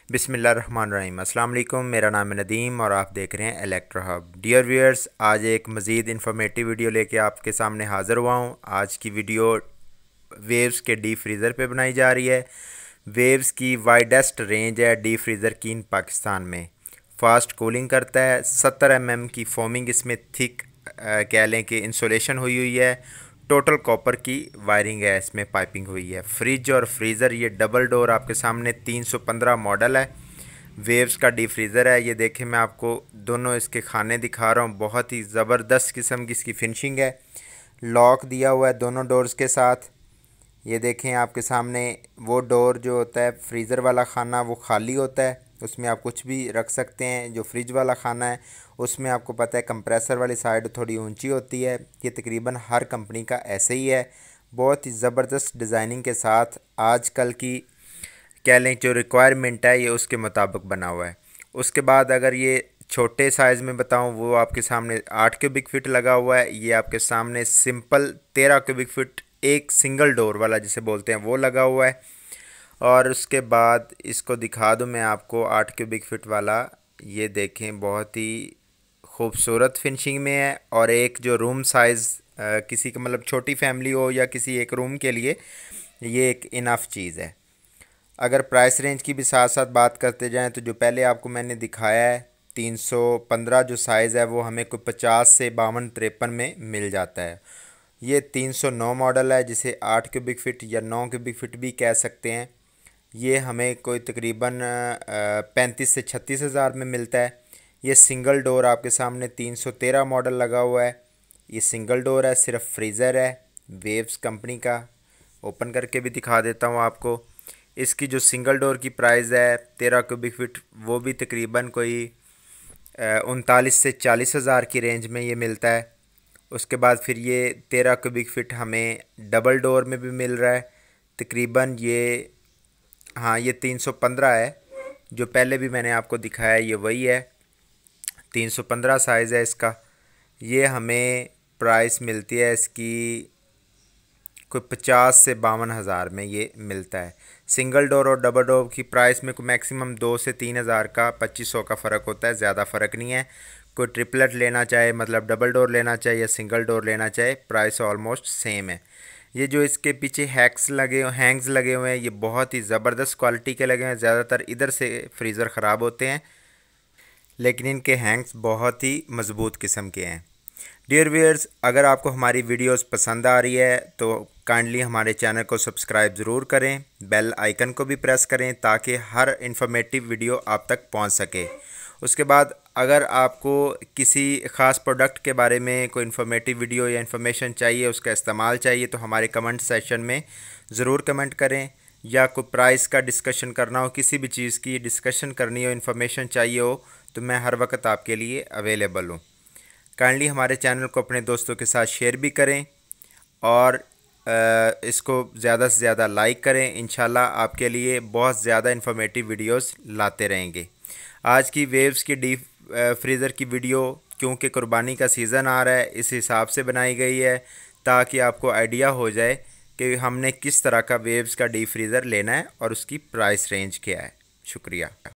बिस्मिल्लाहिर्रहमानिर्रहीम। अस्सलाम वालेकुम। मेरा नाम है नदीम और आप देख रहे हैं इलेक्ट्रो हब। डियर व्यूअर्स, आज एक मज़ीद इन्फॉर्मेटिव वीडियो लेके आपके सामने हाज़िर हुआ हूँ। आज की वीडियो वेव्स के डीप फ्रीज़र पे बनाई जा रही है। वेव्स की वाइडेस्ट रेंज है डीप फ्रीज़र की इन पाकिस्तान में। फास्ट कूलिंग करता है। 70 mm की फोमिंग इसमें थिक कह लें कि इंसुलेशन हुई है। टोटल कॉपर की वायरिंग है, इसमें पाइपिंग हुई है। फ्रिज और फ्रीज़र ये डबल डोर आपके सामने 315 मॉडल है। वेव्स का डीप फ्रीज़र है। ये देखें, मैं आपको दोनों इसके खाने दिखा रहा हूँ। बहुत ही ज़बरदस्त किस्म की इसकी फिनिशिंग है। लॉक दिया हुआ है दोनों डोर्स के साथ। ये देखें आपके सामने, वो डोर जो होता है फ्रीज़र वाला खाना वो खाली होता है, उसमें आप कुछ भी रख सकते हैं। जो फ्रिज वाला खाना है उसमें आपको पता है कंप्रेसर वाली साइड थोड़ी ऊंची होती है। ये तकरीबन हर कंपनी का ऐसे ही है। बहुत ही ज़बरदस्त डिज़ाइनिंग के साथ आजकल की कह लें जो रिक्वायरमेंट है ये उसके मुताबिक बना हुआ है। उसके बाद अगर ये छोटे साइज़ में बताऊं, वो आपके सामने 8 क्यूबिक फीट लगा हुआ है। ये आपके सामने सिंपल 13 क्यूबिक फीट एक सिंगल डोर वाला जिसे बोलते हैं वो लगा हुआ है। और उसके बाद इसको दिखा दूं मैं आपको 8 क्यूबिक फीट वाला। ये देखें, बहुत ही खूबसूरत फिनिशिंग में है। और एक जो रूम साइज़ किसी का मतलब छोटी फैमिली हो या किसी एक रूम के लिए ये एक इनफ चीज़ है। अगर प्राइस रेंज की भी साथ साथ बात करते जाएं तो जो पहले आपको मैंने दिखाया है 315 जो साइज़ है वो हमें कोई 50 से 52-53 में मिल जाता है। ये 309 मॉडल है, जिसे 8 क्यूबिक फीट या 9 क्यूबिक फीट भी कह सकते हैं। ये हमें कोई तकरीबन 35 से 36 हज़ार में मिलता है। ये सिंगल डोर आपके सामने 313 मॉडल लगा हुआ है। ये सिंगल डोर है, सिर्फ फ्रीज़र है वेव्स कंपनी का। ओपन करके भी दिखा देता हूँ आपको। इसकी जो सिंगल डोर की प्राइस है 13 क्यूबिक फीट, वो भी तकरीबन कोई 39 से 40 हज़ार की रेंज में ये मिलता है। उसके बाद फिर ये 13 क्यूबिक फीट हमें डबल डोर में भी मिल रहा है। तकरीबन ये ये 315 है। जो पहले भी मैंने आपको दिखाया ये वही है, 315 साइज़ है इसका। ये हमें प्राइस मिलती है इसकी कोई 50 से 52 हज़ार में ये मिलता है। सिंगल डोर और डबल डोर की प्राइस में कोई मैक्सिमम 2 से 3 हज़ार का 2500 का फ़र्क होता है, ज़्यादा फ़र्क नहीं है। कोई ट्रिपलेट लेना चाहे, मतलब डबल डोर लेना चाहे या सिंगल डोर लेना चाहे, प्राइस ऑलमोस्ट सेम है। ये जो इसके पीछे हैंग्स लगे हुए हैं ये बहुत ही ज़बरदस्त क्वालिटी के लगे हैं। ज़्यादातर इधर से फ्रीज़र ख़राब होते हैं, लेकिन इनके हैंग्स बहुत ही मज़बूत किस्म के हैं। डियर व्यूअर्स, अगर आपको हमारी वीडियोस पसंद आ रही है तो काइंडली हमारे चैनल को सब्सक्राइब ज़रूर करें, बेल आइकन को भी प्रेस करें ताकि हर इन्फॉर्मेटिव वीडियो आप तक पहुंच सके। उसके बाद अगर आपको किसी ख़ास प्रोडक्ट के बारे में कोई इन्फॉर्मेटिव वीडियो या इन्फॉर्मेशन चाहिए, उसका इस्तेमाल चाहिए, तो हमारे कमेंट सेक्शन में ज़रूर कमेंट करें। या कोई प्राइस का डिस्कशन करना हो, किसी भी चीज़ की डिस्कशन करनी हो, इन्फॉर्मेशन चाहिए हो, तो मैं हर वक्त आपके लिए अवेलेबल हूँ। काइंडली हमारे चैनल को अपने दोस्तों के साथ शेयर भी करें और इसको ज़्यादा से ज़्यादा लाइक करें। इंशाल्लाह आपके लिए बहुत ज़्यादा इन्फॉर्मेटिव वीडियोस लाते रहेंगे। आज की वेव्स की डीप फ्रीज़र की वीडियो क्योंकि कुर्बानी का सीज़न आ रहा है इस हिसाब से बनाई गई है, ताकि आपको आइडिया हो जाए कि हमने किस तरह का वेव्स का डीप फ्रीज़र लेना है और उसकी प्राइस रेंज क्या है। शुक्रिया।